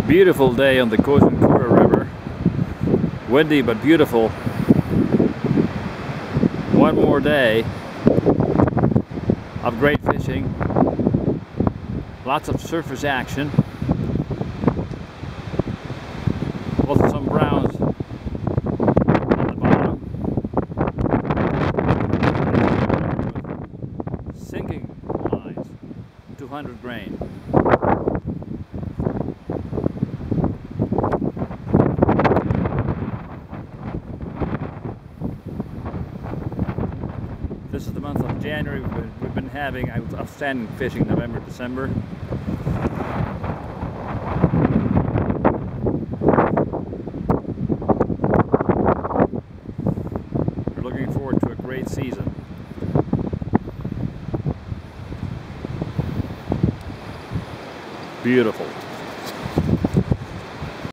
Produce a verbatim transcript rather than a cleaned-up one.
Beautiful day on the Kozankura River. Windy but beautiful. One more day of great fishing. Lots of surface action. Also some browns on the bottom. Sinking lines, two hundred grain. This is the month of January. We've been having outstanding fishing November, December.